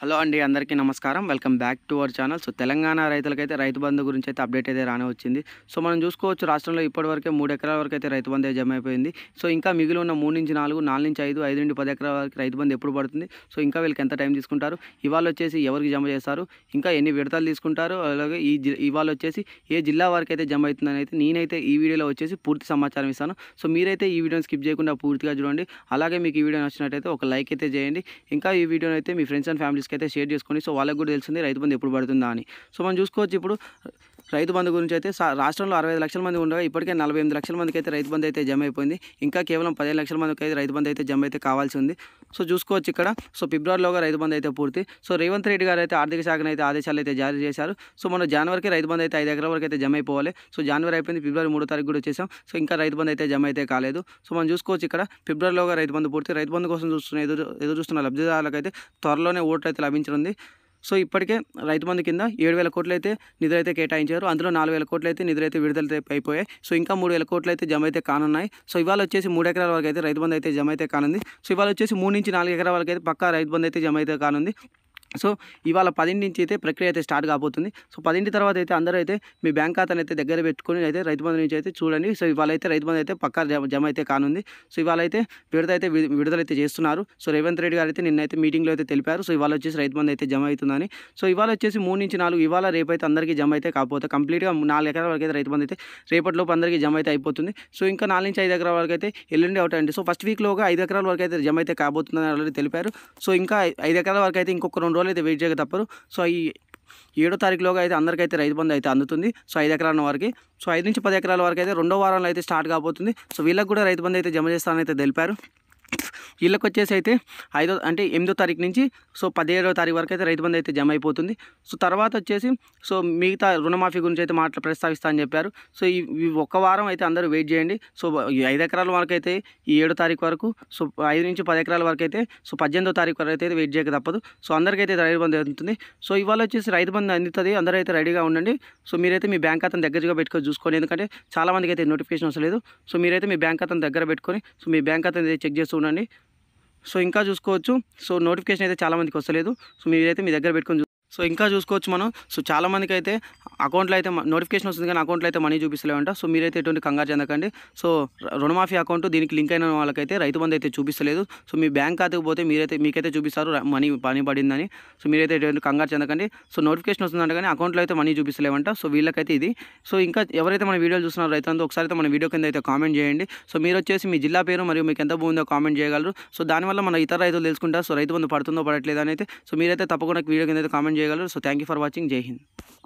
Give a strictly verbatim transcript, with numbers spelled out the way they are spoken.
Hello అండి, అందరికీ నమస్కారం. Welcome back to our channel. So Telangana రైతులకైతే రైతు బంధు గురించి అయితే అప్డేట్ అయితే రానే వచ్చింది. సో మనం చూసుకోవచ్చు, రాష్ట్రంలో ఇప్పటివరకే మూడు ఎకరాల వరకు అయితే రైతు బంధు జమ అయిపోయింది. సో ఇంకా మిగిలి ఉన్న మూడు నుంచి నాలుగు నాలుగు నుంచి ఐదు ఐదు నుండి పది ఎకరాల వరకు రైతు బంధు ఎప్పుడు పడుతుంది, సో ఇంకా వీళ్ళకి ఎంత టైం తీసుకుంటారు, ఇవాళ వచ్చేసి ఎవరికి జమ చేస్తారు, ఇంకా ఎన్ని విడతలు తీసుకుంటారు, అలాగే ఈ ఇవాళ వచ్చేసి ఏ జిల్లా వరకు అయితే జమ అవుతుందని అయితే నేనైతే ఈ వీడియోలో వచ్చేసి పూర్తి సమాచారం ఇస్తాను. సో మీరైతే ఈ వీడియోని స్కిప్ చేయకుండా పూర్తిగా చూడండి. అలాగే మీకు ఈ వీడియో నచ్చినట్టయితే ఒక లైక్ అయితే చేయండి. ఇంకా ఈ వీడియోని అయితే మీ ఫ్రెండ్స్ అండ్ ఫ్యామిలీస్కి అయితే షేర్ చేసుకోండి. సో వాళ్ళకి కూడా తెలిసింది రైతు బంధు ఎప్పుడు పడుతుందా అని. సో మనం చూసుకోవచ్చు, ఇప్పుడు రైతు బంధు గురించి అయితే రాష్ట్రంలో అరవై ఐదు లక్షల మంది ఉండగా ఇప్పటికే నలభై ఎనిమిది లక్షల మందికి అయితే రైతు బంధు అయితే జమ అయిపోయింది. ఇంకా కేవలం పదిహేను లక్షల మందికి అయితే రైతు బంధు అయితే జమ అయితే కావాల్సి ఉంది. సో చూసుకోవచ్చు ఇక్కడ, సో ఫిబ్రవరిలోగా రైతు బంధు అయితే పూర్తి. సో రేవంత్ రెడ్డి గారు అయితే ఆర్థిక శాఖను అయితే ఆదేశాలు అయితే జారీ చేశారు. సో మన జనవరికి రైతు బంధు అయితే ఐదు ఎకరాల వరకు అయితే జమ అయిపోవాలి. సో జనవరి అయిపోయింది, ఫిబ్రవరి మూడో తారీఖు కూడా వచ్చేసాం. సో ఇంకా రైతు బంధు అయితే జమ అయితే కాలేదు. సో మనం చూసుకోవచ్చు ఇక్కడ, ఫిబ్రవరిలోగా రైతు బంధు పూర్తి. రైతు బంధు కోసం చూస్తున్న ఎదురు ఎదురు చూస్తున్న లబ్ధిదారులకు అయితే త్వరలోనే ఓట్లు అయితే లభించనుంది. సో ఇప్పటికే రైతు బంధు కింద ఏడు వేల కోట్లు అయితే నిధులు అయితే కేటాయించారు. అందులో నాలుగు వేల కోట్లు అయితే నిధులు అయితే విడుదల అయిపోయాయి. సో ఇంకా మూడు వేల కోట్లు అయితే జమ అయితే కానున్నాయి. సో ఇవాళ వచ్చేసి మూడు ఎకరాల వరకు అయితే రైతు బంధు అయితే జమ అయితే కానుంది. సో ఇవాళ వచ్చేసి మూడు నుంచి నాలుగు ఎకరాల వరకు అయితే పక్కా రైతు బంధు అయితే జమ అయితే కానుంది. సో ఇవాళ పదింటి నుంచి అయితే ప్రక్రియ అయితే స్టార్ట్ కాబోతుంది. సో పదింటి తర్వాత అయితే అందరూ అయితే మీ బ్యాంక్ ఖాతాను అయితే దగ్గర పెట్టుకొని అయితే రైతు బంధు నుంచి అయితే చూడండి. సో ఇవాళ అయితే రైతు బంధు అయితే పక్కా జమ అయితే కానుంది. సో ఇవాళ అయితే విడుదల అయితే విడుదలైతే చేస్తున్నారు. సో రేవంత్ రెడ్డి గారు అయితే నిన్నైతే మీటింగ్లో అయితే తెలిపారు. సో ఇవాళ వచ్చేసి రైతు బంధు అయితే జమ అవుతుందని. సో ఇవాళ వచ్చేసి మూడు నుంచి నాలుగు ఇవాళ రేపు అయితే అందరికీ జమ అయితే కాకపోతే కంప్లీట్గా నాలుగు ఎకరాల వరకు అయితే రైతు బంధు అయితే రేపటిలోపు అందరికీ జమ అయితే అయిపోతుంది. సో ఇంకా నాలుగు నుంచి ఐదు ఎకరాల వరకు అయితే ఎల్లుండి అవుట్ అండి. సో ఫస్ట్ వీక్లోగా ఐదు ఎకరాల వరకు అయితే జమ అయితే కాబోతుందని ఆల్రెడీ తెలిపారు. సో ఇంకా ఐదు ఎకరాల వరకు అయితే ఇంకొక రెండు రోజులు అయితే వెయిట్ చేయక తప్పరు. సో ఈ ఏడో తారీఖులోగా అయితే అందరికైతే రైతు బంధు అయితే అందుతుంది. సో ఐదు ఎకరాల వరకు, సో ఐదు నుంచి పది ఎకరాల వరకు అయితే రెండో వారంలో అయితే స్టార్ట్ కాబోతుంది. సో వీళ్ళకి కూడా రైతు బంధు అయితే జమ చేస్తారని అయితే తెలిపారు. వీళ్ళకి వచ్చేసి అయితే ఐదో అంటే ఎనిమిదో తారీఖు నుంచి సో పదిహేడో తారీఖు వరకు అయితే రైతు బంధు అయితే జమ అయిపోతుంది. సో తర్వాత వచ్చేసి సో మిగతా రుణమాఫీ గురించి అయితే మాట్లా ప్రస్తావిస్తా అని చెప్పారు. సో ఈ ఒక్క వారం అయితే అందరూ వెయిట్ చేయండి. సో ఈ ఐదు ఎకరాల వరకు అయితే ఈ ఏడో తారీఖు వరకు, సో ఐదు నుంచి పది ఎకరాల వరకు అయితే సో పద్దెనిమిదో తారీఖు వరకు అయితే వెయిట్ చేయక తప్పదు. సో అందరికైతే రైతు బంధు అందుతుంది. సో ఇవాళ వచ్చేసి రైతు బంధు అందుతుంది. అందరూ అయితే రెడీగా ఉండండి. సో మీరైతే మీ బ్యాంక్ ఖాతాను దగ్గరగా పెట్టుకొని చూసుకోండి. ఎందుకంటే చాలామందికి అయితే నోటిఫికేషన్ వస్తలేదు. సో మీరైతే మీ బ్యాంక్ ఖాతాను దగ్గర పెట్టుకొని సో మీ బ్యాంక్ ఖాతాను అయితే చెక్ చేస్తూ ఉండండి. సో ఇంకా చూసుకోవచ్చు, సో నోటిఫికేషన్ అయితే చాలామందికి వస్తలేదు. సో మీరైతే మీ దగ్గర పెట్టుకొని సో ఇంకా చూసుకోవచ్చు మనం. సో చాలామందికి అయితే అకౌంట్లో అయితే నోటిఫికేషన్ వస్తుంది కానీ అకౌంట్లో అయితే మనీ చూపిస్తలేవంట. సో మీరైతే ఎటువంటి కంగారు చెందకండి. సో రుణమాఫీ అకౌంట్ దీనికి లింక్ అయిన వాళ్ళకైతే రైతు బంధు అయితే చూపిస్తలేదు. సో మీ బ్యాంక్ ఖాతాకు పోతే మీరైతే మీకైతే చూపిస్తారు మనీ పని పడిందని. సో మీరైతే ఎటువంటి కంగారు చెందకండి. సో నోటిఫికేషన్ వస్తుందంటే కానీ అకౌంట్లో అయితే మనీ చూపిస్తలేవంట. సో వీళ్ళకైతే ఇది. సో ఇంకా ఎవరైతే మన వీడియోలు చూస్తున్నారో రైతులంతా ఒకసారి అయితే మన వీడియో కింద అయితే కామెంట్ చేయండి. సో మీరు వచ్చేసి మీ జిల్లా పేరు మరియు మీకు ఎంత భూమి ఉందో కామెంట్ చేయగలరు. సో దానివల్ల మన ఇతర రైతులు తెలుసుకుంటారు సో రైతు బంధు పడుతుందో పడట్లేదో అని అయితే. సో మీరైతే తప్పకుండా వీడియో కింద అయితే కామెంట్ చేయగలరు. So thank you for watching. జై హింద్.